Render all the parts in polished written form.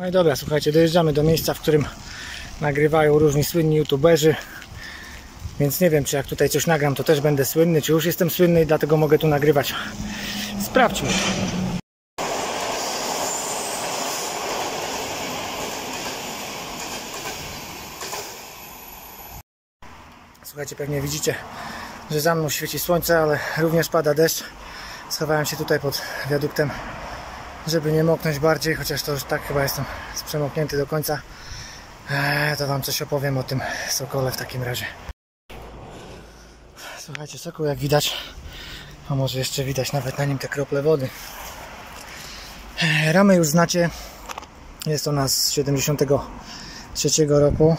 No i dobra, słuchajcie, dojeżdżamy do miejsca, w którym nagrywają różni słynni youtuberzy. Więc nie wiem, czy jak tutaj coś nagram, to też będę słynny, czy już jestem słynny i dlatego mogę tu nagrywać. Sprawdźmy. Słuchajcie, pewnie widzicie, że za mną świeci słońce, ale również pada deszcz. Schowałem się tutaj pod wiaduktem, żeby nie moknąć bardziej, chociaż to już tak chyba jestem przemoknięty do końca. To wam coś opowiem o tym sokole w takim razie. Słuchajcie, sokół jak widać, a może jeszcze widać nawet na nim te krople wody. Ramę już znacie, jest ona z 73 roku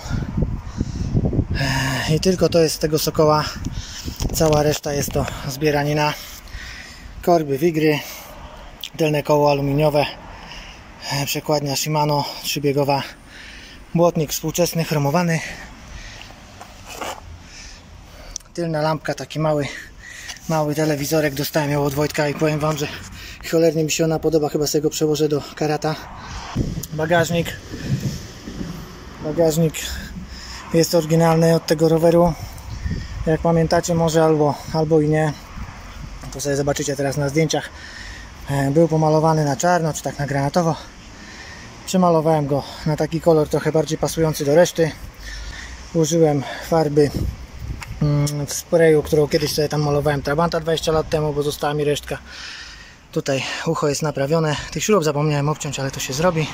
i tylko to jest z tego sokoła, cała reszta jest to zbieranina. Korby Wigry, tylne koło aluminiowe, przekładnia Shimano 3-biegowa, błotnik współczesny, chromowany, tylna lampka, taki mały telewizorek, dostałem ją od Wojtka i powiem wam, że cholernie mi się ona podoba, chyba sobie go przełożę do Karata. Bagażnik jest oryginalny od tego roweru, jak pamiętacie może, albo i nie, to sobie zobaczycie teraz na zdjęciach. Był pomalowany na czarno, czy tak na granatowo. Przemalowałem go na taki kolor trochę bardziej pasujący do reszty. Użyłem farby w sprayu, którą kiedyś sobie tam malowałem Trabanta 20 lat temu, bo została mi resztka. Tutaj ucho jest naprawione. Tych śrub zapomniałem obciąć, ale to się zrobi.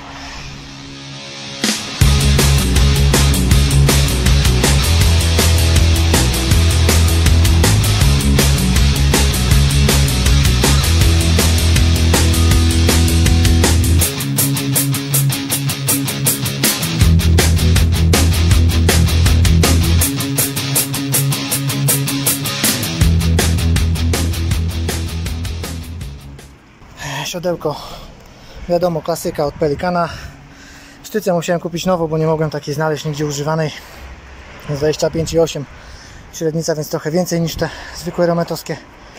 Siodełko, wiadomo, klasyka od Pelikana. Sztycę musiałem kupić nową, bo nie mogłem takiej znaleźć nigdzie używanej. 25,8 średnica, więc trochę więcej niż te zwykłe rometowskie.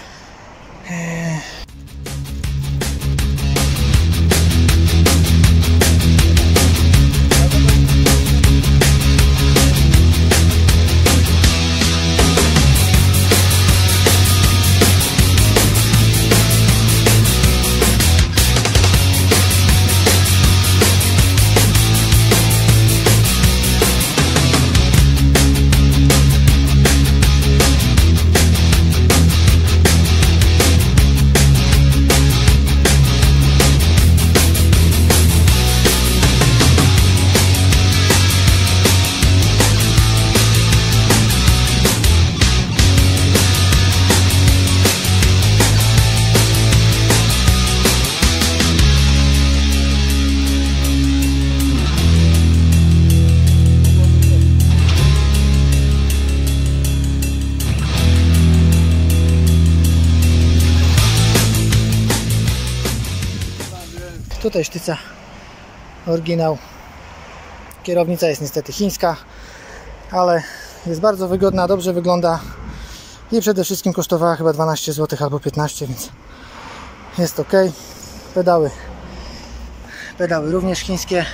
Tutaj sztyca, oryginał. Kierownica jest niestety chińska, ale jest bardzo wygodna, dobrze wygląda i przede wszystkim kosztowała chyba 12 zł albo 15, więc jest ok. Pedały również chińskie.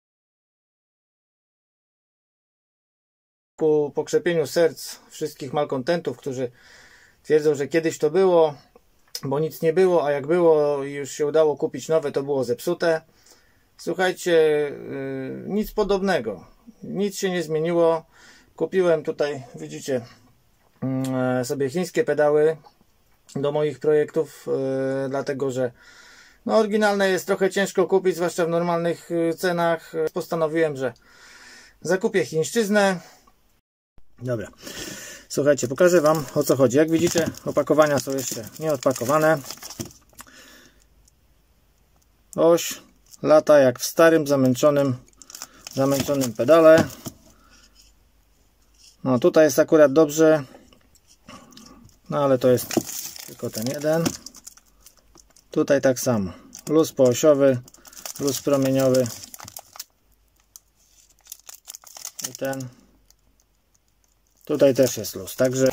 Ku pokrzepieniu serc wszystkich malkontentów, którzy twierdzą, że kiedyś to było, bo nic nie było, a jak było i już się udało kupić nowe, to było zepsute. Słuchajcie, nic podobnego, nic się nie zmieniło. Kupiłem tutaj, widzicie, sobie chińskie pedały do moich projektów, dlatego że no, oryginalne jest trochę ciężko kupić, zwłaszcza w normalnych cenach. Postanowiłem, że zakupię chińszczyznę. Dobra. Słuchajcie, pokażę wam, o co chodzi. Jak widzicie, opakowania są jeszcze nieodpakowane. Oś lata jak w starym, zamęczonym pedale. No tutaj jest akurat dobrze. No ale to jest tylko ten jeden. Tutaj tak samo. Luz poosiowy, luz promieniowy. I ten. Tutaj też jest luz, także...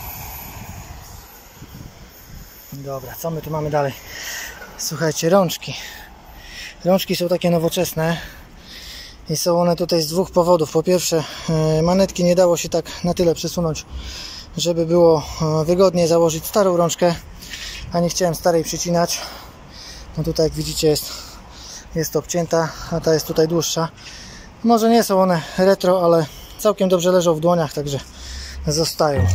Dobra, co my tu mamy dalej? Słuchajcie, rączki. Rączki są takie nowoczesne. I są one tutaj z dwóch powodów. Po pierwsze, manetki nie dało się tak na tyle przesunąć, żeby było wygodniej założyć starą rączkę, a nie chciałem starej przycinać. No tutaj jak widzicie jest obcięta, a ta jest tutaj dłuższa. Może nie są one retro, ale całkiem dobrze leżą w dłoniach, także zostają.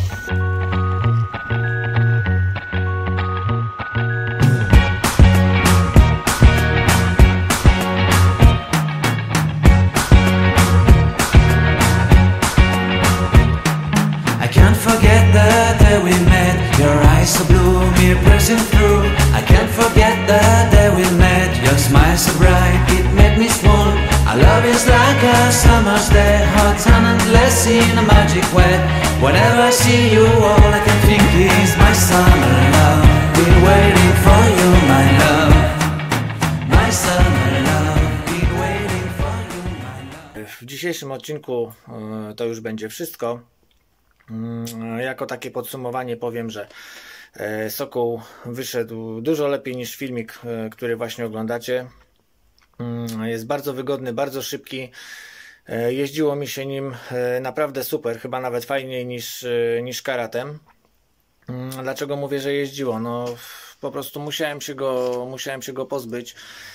Your eyes so blue, me pressing through. I can't forget the day we met. Your smile so bright, it made me swoon. Our love is like a summer's day, hot and endless in a magic way. Whenever I see you, all I can think is my summer love. Been waiting for you, my love. My summer love. Been waiting for you, my love. W dzisiejszym odcinku to już będzie wszystko. Jako takie podsumowanie powiem, że Sokół wyszedł dużo lepiej niż filmik, który właśnie oglądacie. Jest bardzo wygodny, bardzo szybki. Jeździło mi się nim naprawdę super, chyba nawet fajniej niż Karatem. Dlaczego mówię, że jeździło? No po prostu musiałem się go pozbyć.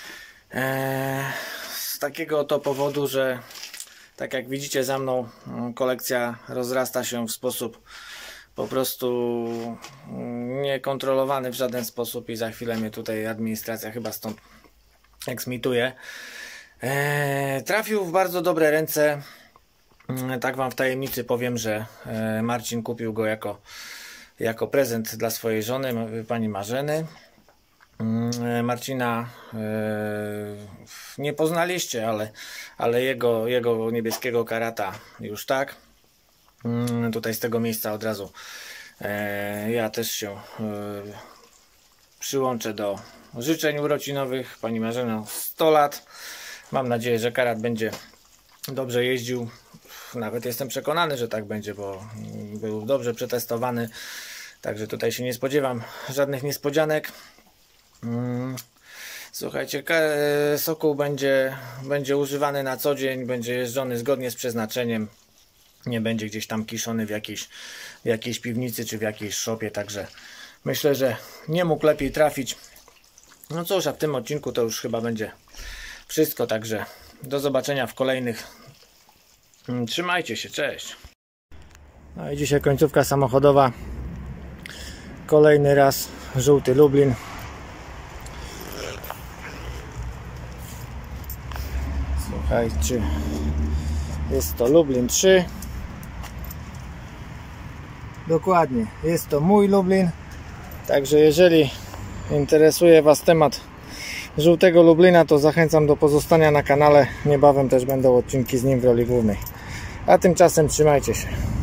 Z takiego oto powodu, że tak jak widzicie za mną, kolekcja rozrasta się w sposób po prostu niekontrolowany w żaden sposób i za chwilę mnie tutaj administracja chyba stąd eksmituje. Trafił w bardzo dobre ręce. Tak wam w tajemnicy powiem, że Marcin kupił go jako prezent dla swojej żony, pani Marzeny. Marcina nie poznaliście, ale jego niebieskiego Karata już tak. Tutaj z tego miejsca od razu ja też się przyłączę do życzeń urodzinowych. Pani Marzeno 100 lat. Mam nadzieję, że Karat będzie dobrze jeździł. Nawet jestem przekonany, że tak będzie, bo był dobrze przetestowany. Także tutaj się nie spodziewam żadnych niespodzianek. Słuchajcie, Sokół będzie używany na co dzień, będzie jeżdżony zgodnie z przeznaczeniem, nie będzie gdzieś tam kiszony w jakiejś piwnicy czy w jakiejś szopie, także myślę, że nie mógł lepiej trafić. No cóż, a w tym odcinku to już chyba będzie wszystko, także do zobaczenia w kolejnych. Trzymajcie się, cześć. No i dzisiaj końcówka samochodowa, kolejny raz żółty Lublin. Słuchajcie, jest to Lublin 3. Dokładnie, jest to mój Lublin. Także jeżeli interesuje was temat żółtego Lublina, to zachęcam do pozostania na kanale. Niebawem też będą odcinki z nim w roli głównej. A tymczasem trzymajcie się.